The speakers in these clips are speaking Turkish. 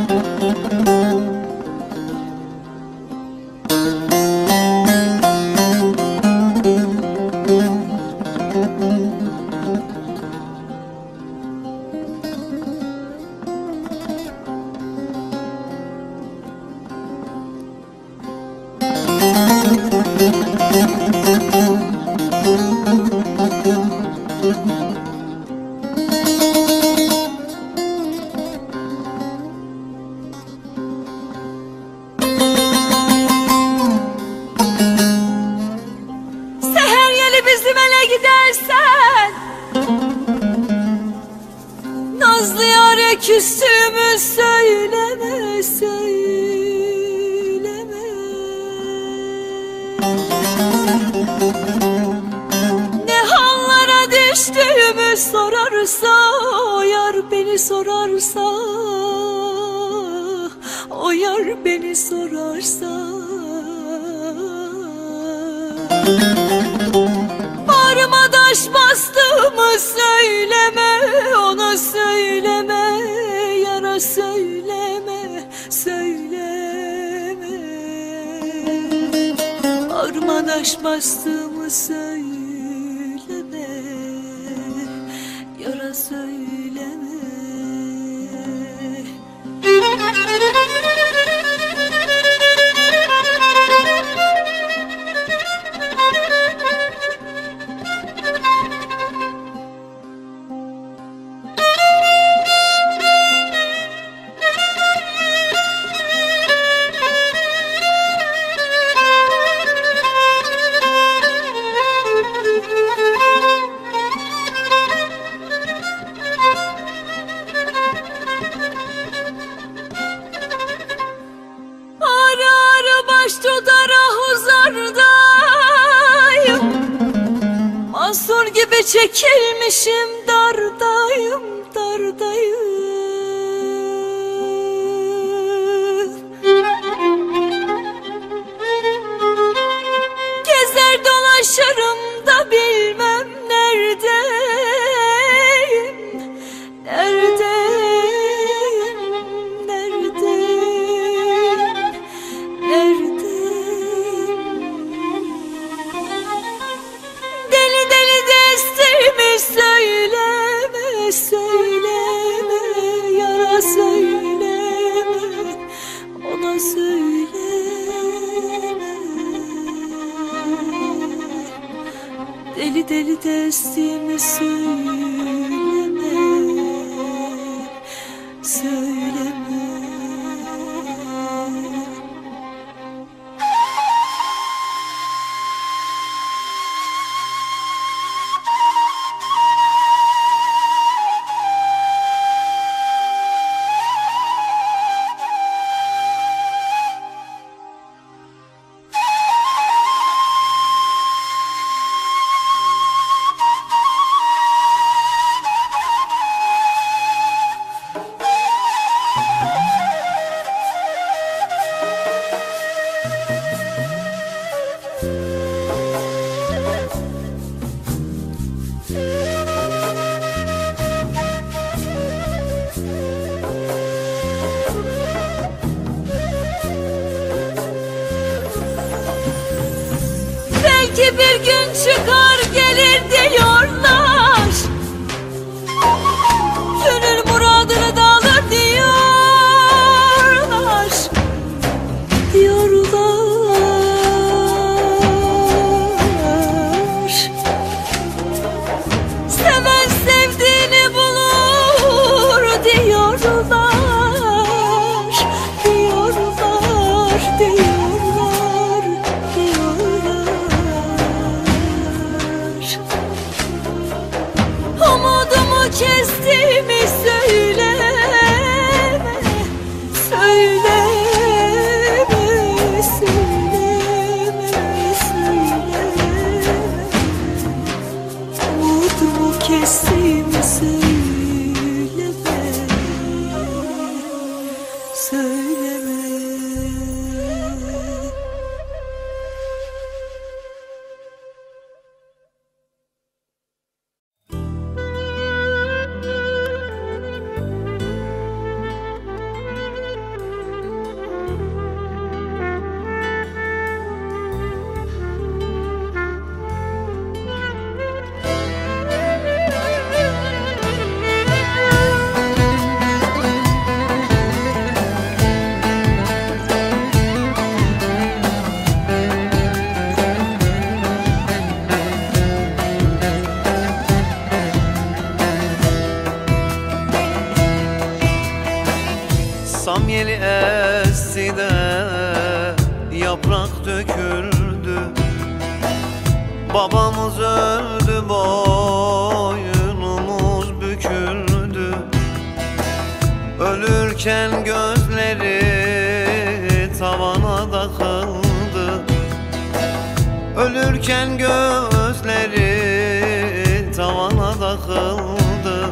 Seher yeli bizim ele gidersen, nazlı yâre küstüğümü söyleme, söyleme. Ne hallara düştüğümü sorarsa, o yar beni sorarsa, o yar beni sorarsa, bağrıma taş bastığımı söyleme, ona söyleme, yara söyleme, söyleme. Bağrıma taş bastığımı söyleme, yara söyleme. Baş tutara huzardayım, mahsur gibi çekilmişim, dardayım, dardayım. Gezer dolaşırım da bilmem neredeyim, neredeyim, neredeyim, neredeyim. Deli deli destimi söyleme, söyleme, yara söyleme, ona söyleme. Deli deli destimi söyleme, söyleme. Belki bir gün çıkar gelir diyorlar, gönül muradını da alır diyorlar, diyorlar. Seven sevdiğini bulur diyorlar, diyorlar, diyorlar, diyorlar. Umudumu kestiğimi söyleme, söyleme, söyleme, söyleme. Umudumu kestiğimi söyleme, söyleme. yel esti de yaprak döküldü. Babamız öldü, boynumuz büküldü. Ölürken gözleri tavana takıldı. Ölürken gözleri tavana takıldı.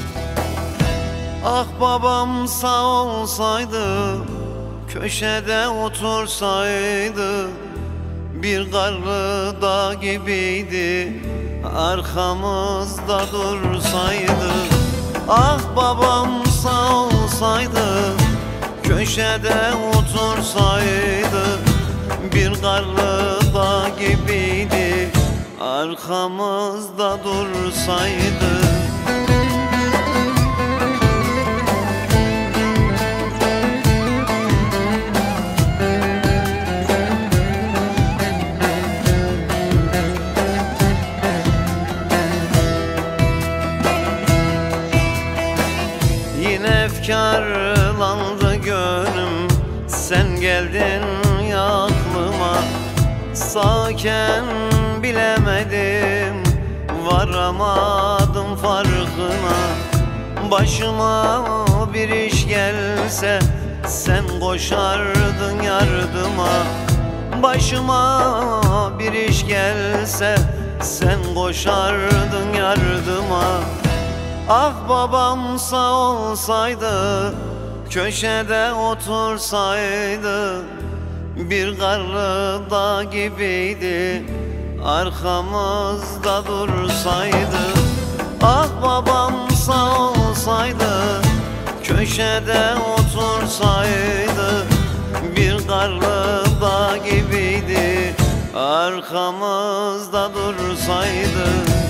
Ah babam sağ olsaydı, köşede otursaydı, bir karlı dağ gibiydi, arkamızda dursaydı. Ah babam sağ olsaydı, köşede otursaydı, bir karlı dağ gibiydi, arkamızda dursaydı. Yine efkarlandı gönlüm, sen geldin ya aklıma. Sağken bilemedim, varamadım farkına. Başıma bir iş gelse, sen koşardın yardıma. Başıma bir iş gelse, sen koşardın yardıma. Ah babam sağ olsaydı, köşede otursaydı, bir karlı dağ gibiydi, arkamızda dursaydı. Ah babam sağ olsaydı, köşede otursaydı, bir karlı dağ gibiydi, arkamızda dursaydı.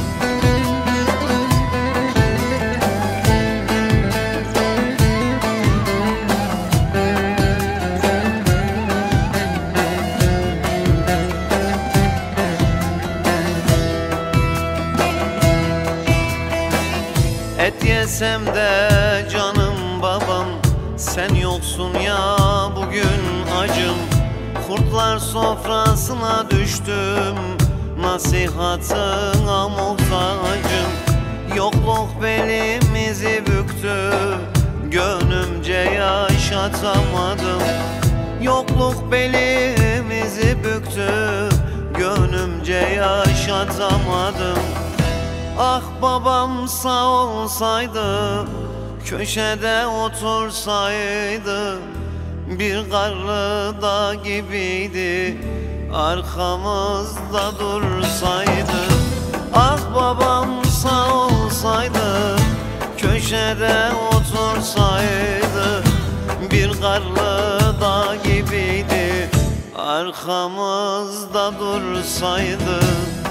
Et yesem de canım babam, sen yoksun ya bugün acım. Kurtlar sofrasına düştüm, nasihatına muhtacım. Yokluk belimizi büktü, gönlümce yaşatamadım. Yokluk belimizi büktü, gönlümce yaşatamadım. Ah babam sağ olsaydı, köşede otursaydı, bir karlı dağ gibiydi, arkamızda dursaydı. Ah babam sağ olsaydı, köşede otursaydı, bir karlı dağ gibiydi, arkamızda dursaydı.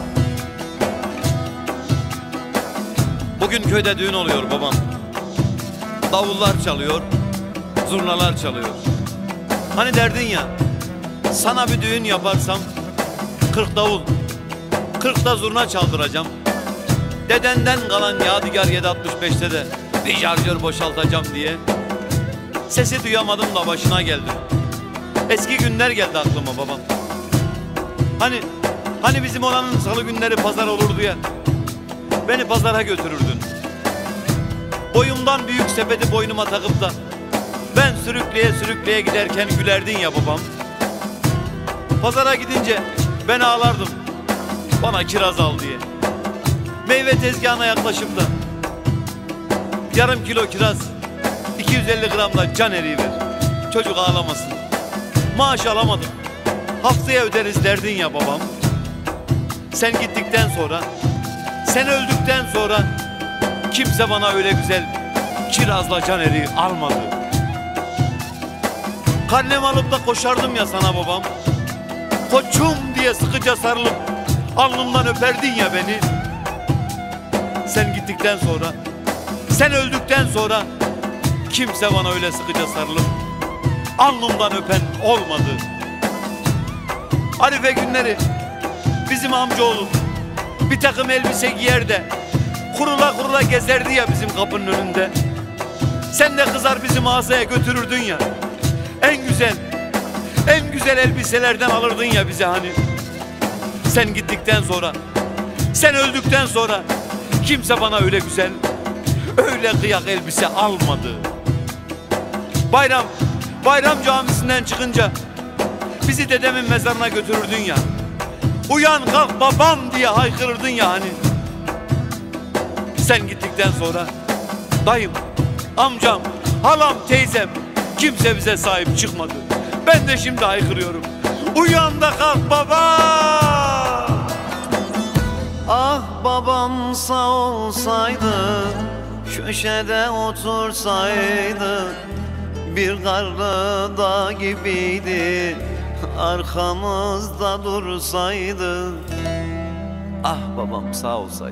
Bugün köyde düğün oluyor babam. Davullar çalıyor, zurnalar çalıyor. Hani derdin ya, sana bir düğün yaparsam 40 davul, 40 da zurna çaldıracağım. Dedenden kalan yadigar 765'te de bir şarjör boşaltacağım diye. Sesi duyamadım da başına geldi. Eski günler geldi aklıma babam. Hani bizim olanın salı günleri pazar olurdu ya. Beni pazara götürürdün. Boyumdan büyük sepeti boynuma takıp da ben sürükleye sürükleye giderken gülerdin ya babam. Pazara gidince ben ağlardım, bana kiraz al diye. Meyve tezgahına yaklaşıp da yarım kilo kiraz, 250 gram da can eriği ver, çocuk ağlamasın. Maaş alamadım, haftaya öderiz derdin ya babam. Sen gittikten sonra, sen öldükten sonra kimse bana öyle güzel kirazla can eriği almadı. Karnem alıp da koşardım ya sana babam. Koçum diye sıkıca sarılıp alnımdan öperdin ya beni. Sen gittikten sonra, sen öldükten sonra kimse bana öyle sıkıca sarılıp alnımdan öpen olmadı. Arife günleri bizim amcaoğlu bir takım elbise giyer de kurula kurula gezerdi ya bizim kapının önünde. Sen de kızar bizi mağazaya götürürdün ya. En güzel elbiselerden alırdın ya bize hani. Sen gittikten sonra, sen öldükten sonra kimse bana öyle güzel, öyle kıyak elbise almadı. Bayram camisinden çıkınca bizi dedemin mezarına götürürdün ya. Uyan kalk babam diye haykırırdın ya hani. Sen gittikten sonra dayım, amcam, halam, teyzem kimse bize sahip çıkmadı. Ben de şimdi haykırıyorum. Uyan da kalk baba. Ah babam sağ olsaydı, köşede otursaydı, bir karlı dağ gibiydi, arkamızda dursaydı. Ah babam sağ olsaydı.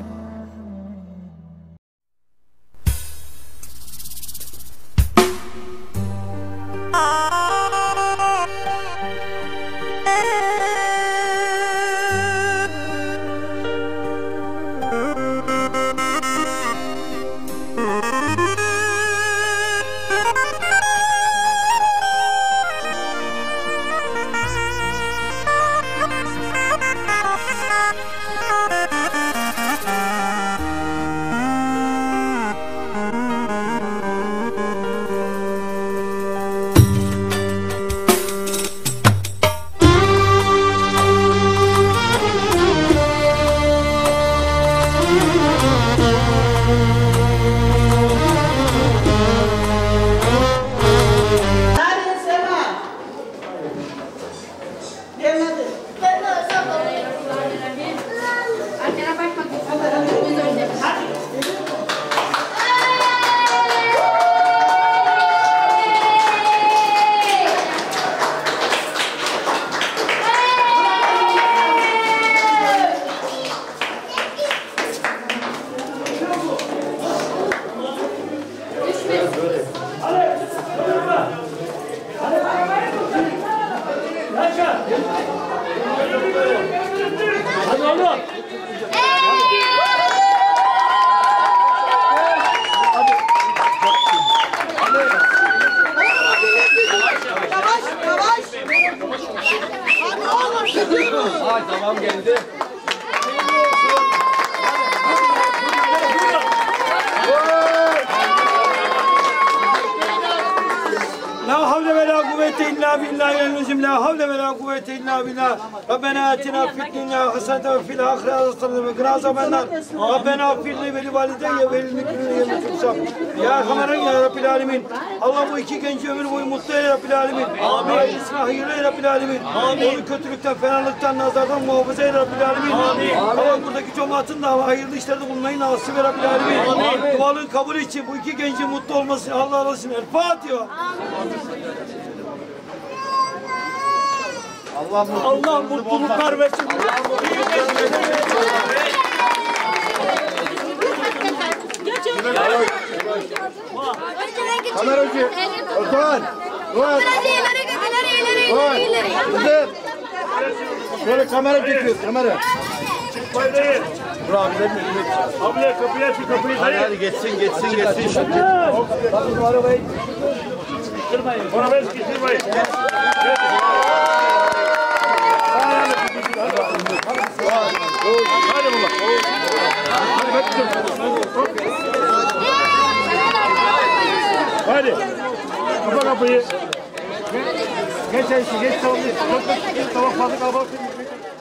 Tamam geldi. La havle ve la kuvvete illa billahi la havle ve la kuvvete illa billah. Rabbena atina fid dunya haseneten ve fil ahireti haseneten ve qina azabennar. Rabbena affirli ve li valideyye ve lil müminine ya Rahman ya Rabbil alemin. Allah bu iki genci ömür boyu mutlu eyle Rabbil alemin. Amin. Hayırlı eyle Rabbil alemin. Amin. Onu kötülükten, fenalıktan, nazardan muhafaza eyle Rabbil alemin. Amin. Allah buradaki cemaatin de hayırlı işlerde bulunmayı nasip eyle Rabbil alemin. Amin. Duanın kabulü için bu iki gencin mutlu olmasını Allah razı olsun. El Fatiha. Allah mutluluklar versin. Kameracı, Osman, Doğan, Doğan, böyle kamera çekiyoruz, kamera. Dur abiler mi? Abiler kapıyı aç, kapıyı Hadi hadi geçsin. Bakın bu arabayı sıkıştırmayın. Arabayı sıkıştırmayın. Hadi baba. Hadi. Kapa kapıyı. Geç tamam. Geç tamam. Fazla kalabalık.